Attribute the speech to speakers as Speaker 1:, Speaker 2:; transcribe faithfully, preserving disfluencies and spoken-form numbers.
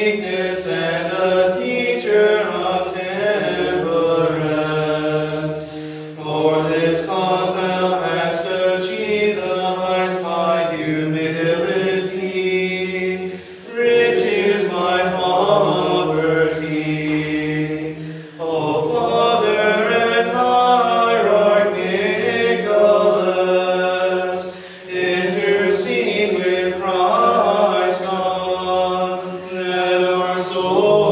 Speaker 1: meekness and a teacher of temperance. For this cause thou hast achieved the heights by humility, riches by poverty. O Father and Hierarch Nicholas, intercede with Christ on, that our souls